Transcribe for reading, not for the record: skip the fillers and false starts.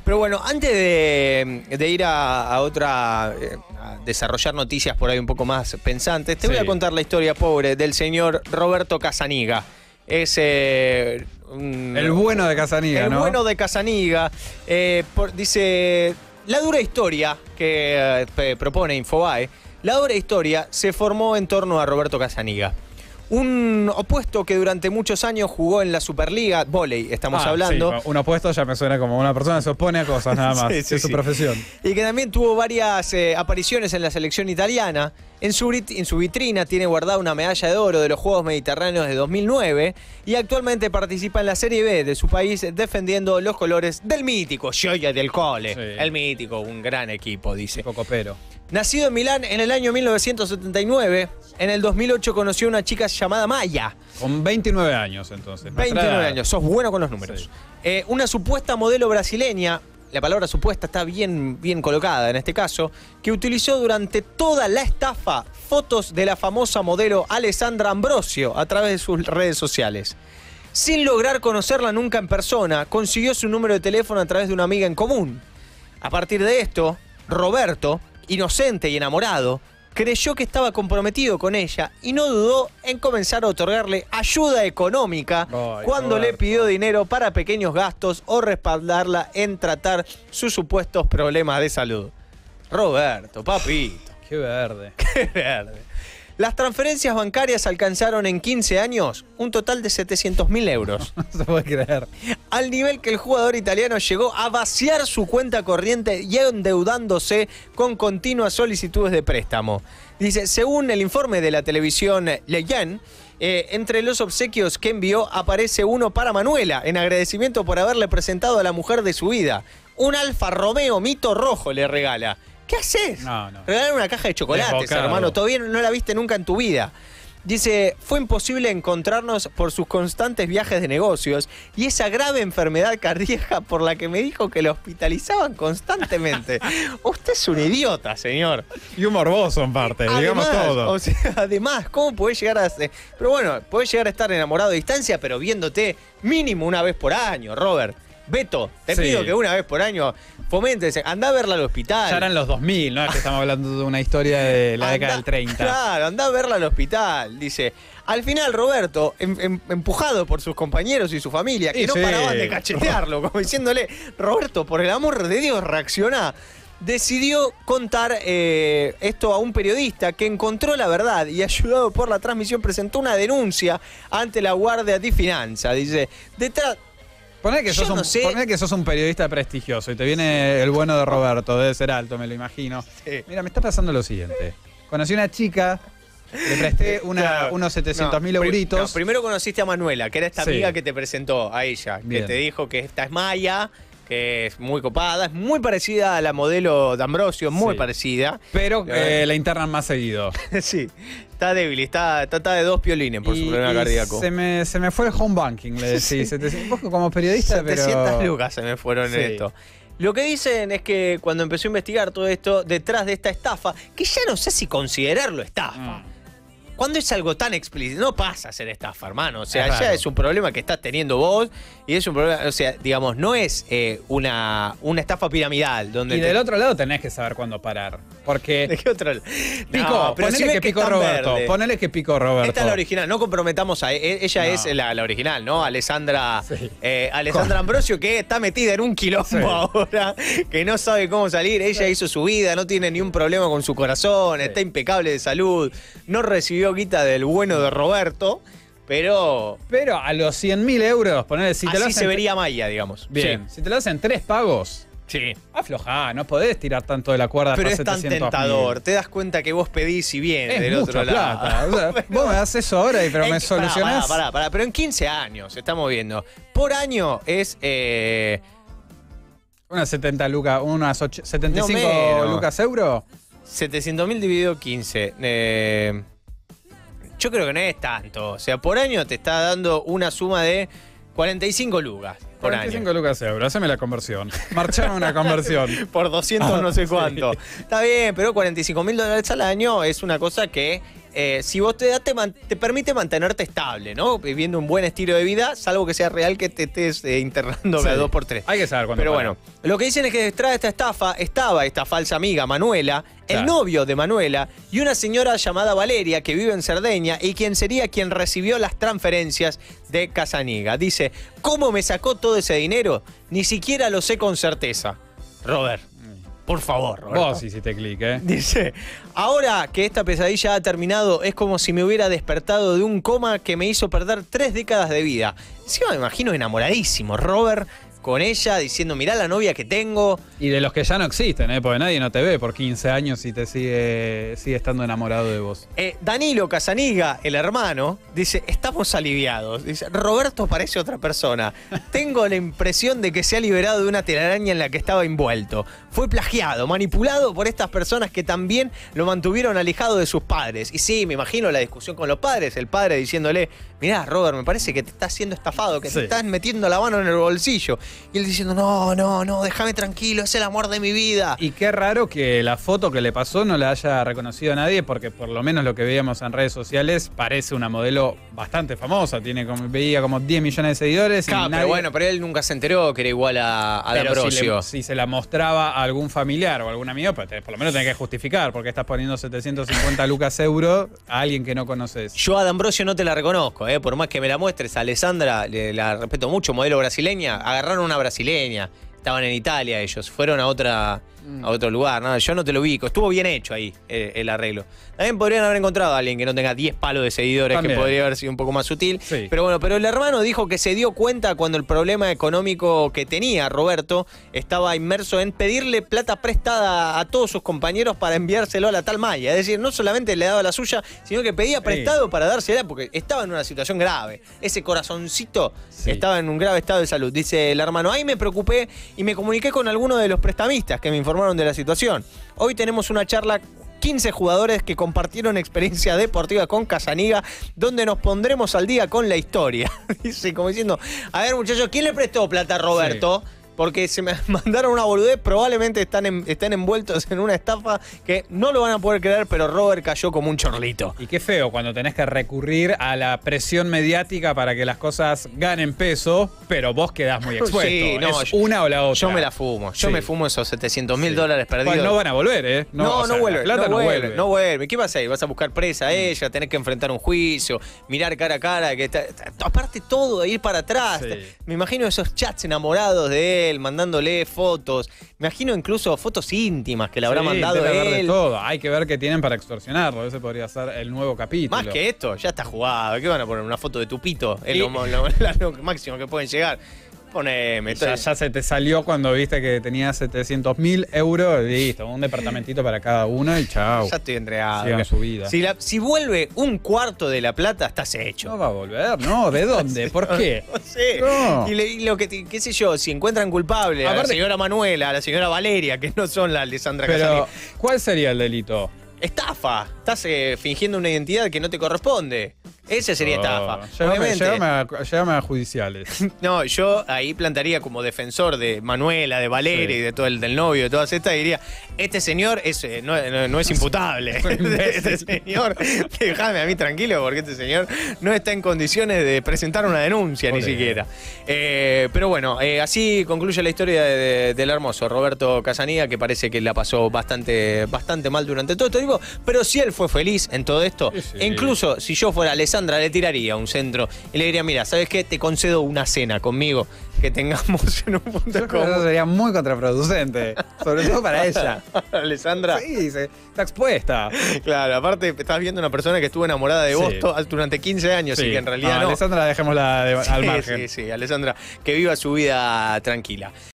Pero bueno, antes de ir a otra, a desarrollar noticias por ahí un poco más pensantes, te voy a contar la historia pobre del señor Roberto Casaniga. Es el bueno de Casaniga, ¿no? El bueno de Casaniga. Dice, la dura historia que propone Infobae, la dura historia se formó en torno a Roberto Casaniga. Un opuesto que durante muchos años jugó en la Superliga, vóley, estamos hablando. Sí, un opuesto ya me suena como una persona que se opone a cosas nada más, es su profesión. Y que también tuvo varias apariciones en la selección italiana. En su vitrina tiene guardada una medalla de oro de los Juegos Mediterráneos de 2009 y actualmente participa en la Serie B de su país defendiendo los colores del mítico Gioia del Cole. Sí. El mítico, un gran equipo, dice. Copero. Nacido en Milán en el año 1979, en el 2008 conoció a una chica llamada Maya. Con 29 años entonces. 29 años, sos bueno con los números. Sí. Una supuesta modelo brasileña, la palabra supuesta está bien colocada en este caso, que utilizó durante toda la estafa fotos de la famosa modelo Alessandra Ambrosio a través de sus redes sociales. Sin lograr conocerla nunca en persona, consiguió su número de teléfono a través de una amiga en común. A partir de esto, Roberto, inocente y enamorado, creyó que estaba comprometido con ella y no dudó en comenzar a otorgarle ayuda económica cuando le pidió dinero para pequeños gastos o respaldarla en tratar sus supuestos problemas de salud. Roberto, papito. Qué verde. Qué verde. Las transferencias bancarias alcanzaron en 15 años un total de 700.000 euros. No se puede creer. Al nivel que el jugador italiano llegó a vaciar su cuenta corriente y endeudándose con continuas solicitudes de préstamo. Dice, según el informe de la televisión Le Yen, entre los obsequios que envió aparece uno para Manuela, en agradecimiento por haberle presentado a la mujer de su vida. Un Alfa Romeo Mito rojo le regala. ¿Qué haces? No. Regalar una caja de chocolates, Desbocado. hermano. Todavía no la viste nunca en tu vida. Dice, fue imposible encontrarnos por sus constantes viajes de negocios y esa grave enfermedad cardíaca por la que me dijo que lo hospitalizaban constantemente. Usted es un idiota, señor. Y un morboso en parte, digamos todo. O sea, además, ¿cómo podés llegar a... Pero bueno, podés llegar a estar enamorado a distancia, pero viéndote mínimo una vez por año, Robert. Beto, te pido que una vez por año fomentes, andá a verla al hospital. Ya eran los 2000, ¿no? Es que estamos hablando de una historia de la década del 30. Claro, andá a verla al hospital, dice. Al final, Roberto, empujado por sus compañeros y su familia, que no paraban de cachetearlo, como diciéndole, Roberto, por el amor de Dios, reacciona. Decidió contar esto a un periodista que encontró la verdad y, ayudado por la transmisión, presentó una denuncia ante la Guardia di Finanza. Dice, detrás... Poné que sos un periodista prestigioso y te viene el bueno de Roberto, debe ser alto, me lo imagino. Sí. Mira, me está pasando lo siguiente. Conocí una chica, le presté unos 700.000 euritos. No, primero conociste a Manuela, que era esta amiga que te presentó a ella, que te dijo que esta es Maya, que es muy copada, es muy parecida a la modelo de Ambrosio, muy parecida. Pero la internan más seguido. Sí, está débil, está de dos piolines por su problema cardíaco. Se me fue el home banking, le decís. Un poco como periodista, 700 lucas se me fueron en esto. Lo que dicen es que cuando empezó a investigar todo esto, detrás de esta estafa, que ya no sé si considerarlo estafa. Cuando es algo tan explícito, no pasa a ser estafa, hermano. O sea, ya es un problema que estás teniendo vos y es un problema, o sea, digamos, no es una estafa piramidal. Donde del otro lado tenés que saber cuándo parar. Porque... ¿De qué otro lado? Pico, pero ponele que picó Roberto. Ponele que picó Roberto. Esta es la original, no comprometamos a ella, es la original, ¿no? Alessandra Ambrosio, que está metida en un quilombo ahora, que no sabe cómo salir. Ella hizo su vida, no tiene ni un problema con su corazón, está impecable de salud, no recibió guita del bueno de Roberto, pero a los 100.000 euros, ponele, si te lo hacen, se vería Maya, digamos. Bien, si te lo hacen 3 pagos, aflojá, no podés tirar tanto de la cuerda. Pero es tan tentador, te das cuenta que vos pedís y bien del otro lado. Plata. O sea, vos me das eso ahora, pero me solucionás. Pará, pero en 15 años, estamos viendo. Por año es... unas 70 lucas, unas 75 lucas euro. 700.000 dividido 15. Yo creo que no es tanto. O sea, por año te está dando una suma de 45 lucas. Por 45 año. lucas euros, haceme la conversión. Marchame una conversión. Por 200 no sé cuánto. Está bien, pero $45.000 al año es una cosa que si vos te permite mantenerte estable, ¿no? Viviendo un buen estilo de vida, salvo que sea real que te estés internando cada 2 por 3. Hay que saber cuándo. Pero bueno, lo que dicen es que detrás de esta estafa estaba esta falsa amiga Manuela, el novio de Manuela y una señora llamada Valeria que vive en Cerdeña y quien sería quien recibió las transferencias de Casaniga. Dice, ¿cómo me sacó todo ese dinero? Ni siquiera lo sé con certeza. Robert, por favor, Roberto. Vos hiciste clic, ¿eh? Dice, ahora que esta pesadilla ha terminado, es como si me hubiera despertado de un coma que me hizo perder 3 décadas de vida. Encima me imagino enamoradísimo, Robert, con ella, diciendo, mirá la novia que tengo. Y de los que ya no existen, porque nadie no te ve por 15 años y te sigue estando enamorado de vos. Danilo Casaniga, el hermano, dice, estamos aliviados. Dice, Roberto parece otra persona. Tengo la impresión de que se ha liberado de una telaraña en la que estaba envuelto. Fue plagiado, manipulado por estas personas que también lo mantuvieron alejado de sus padres. Y sí, me imagino la discusión con los padres, el padre diciéndole, mirá, Robert, me parece que te estás siendo estafado, que te estás metiendo la mano en el bolsillo. Y él diciendo, no, déjame tranquilo, es el amor de mi vida. Y qué raro que la foto que le pasó no la haya reconocido nadie, porque por lo menos lo que veíamos en redes sociales parece una modelo bastante famosa. Veía como 10 millones de seguidores. Claro, pero bueno, pero él nunca se enteró que era igual a D'Ambrosio. Si se la mostraba a algún familiar o algún amigo, pues por lo menos tenés que justificar, porque estás poniendo 750 lucas euros a alguien que no conoces. Yo a D'Ambrosio no te la reconozco, por más que me la muestres. A Alessandra, la respeto mucho, modelo brasileña. Agarraron una brasileña. Estaban en Italia ellos, fueron a otro lugar. No, yo no te lo ubico. Estuvo bien hecho ahí el arreglo. También podrían haber encontrado a alguien que no tenga 10 palos de seguidores, también, que podría haber sido un poco más sutil. Sí. Pero bueno, pero el hermano dijo que se dio cuenta cuando el problema económico que tenía Roberto estaba inmerso en pedirle plata prestada a todos sus compañeros para enviárselo a la tal Maya. Es decir, no solamente le daba la suya, sino que pedía prestado para dársela porque estaba en una situación grave. Ese corazoncito estaba en un grave estado de salud. Dice el hermano, ahí me preocupé y me comuniqué con algunos de los prestamistas que me informaron de la situación. Hoy tenemos una charla 15 jugadores que compartieron experiencia deportiva con Casaniga, donde nos pondremos al día con la historia. Dice, como diciendo, a ver muchachos, ¿quién le prestó plata a Roberto? Sí. Porque se me mandaron una boludez, probablemente están envueltos en una estafa que no lo van a poder creer, pero Robert cayó como un chorlito. Y qué feo cuando tenés que recurrir a la presión mediática para que las cosas ganen peso, pero vos quedás muy expuesto. Sí, no, es una o la otra. Yo me la fumo. Yo me fumo esos $700.000 perdidos. Pues no van a volver, ¿eh? No vuelve. No vuelve. ¿Qué vas a ir? Vas a buscar presa a ella, tenés que enfrentar un juicio, mirar cara a cara. Aparte todo, ir para atrás. Sí. Me imagino esos chats enamorados de él, mandándole fotos. Me imagino incluso fotos íntimas que le habrá mandado él. Ver de todo. Hay que ver qué tienen para extorsionarlo. Ese podría ser el nuevo capítulo. Más que esto, ya está jugado. ¿Qué van a poner? Una foto de tu pito. Es lo máximo que pueden llegar. Poneme. Ya se te salió cuando viste que tenía 700.000 euros. Listo, un departamentito para cada uno y chao. Ya estoy entregado. Sigan su vida. Si vuelve un cuarto de la plata, estás hecho. No va a volver, ¿no? ¿De dónde? ¿Por qué? No sé. No. Y lo que, qué sé yo, si encuentran culpable a la señora Manuela, a la señora Valeria, que no son la Alessandra Casaniga. Pero, ¿cuál sería el delito? Estafa. Estás fingiendo una identidad que no te corresponde. Ese sería estafa. Llévame a judiciales. No, yo ahí plantaría como defensor de Manuela, de Valeria y de todo del novio, de todas estas, y diría, este señor no es imputable. Este señor, déjame a mí tranquilo, porque este señor no está en condiciones de presentar una denuncia ni siquiera. Pero bueno, así concluye la historia del hermoso Roberto Casaniga, que parece que la pasó bastante mal durante todo este tiempo, pero si él fue feliz en todo esto, e incluso si yo fuera Alessandra, le tiraría un centro y le diría, mira, ¿sabes qué? Te concedo una cena conmigo, que tengamos en un punto común. Eso sería muy contraproducente, sobre todo para ella. Alessandra. Sí, está expuesta. Claro, aparte estás viendo una persona que estuvo enamorada de vos durante 15 años y que en realidad no. Alessandra dejémosla al margen. Sí, Alessandra, que viva su vida tranquila.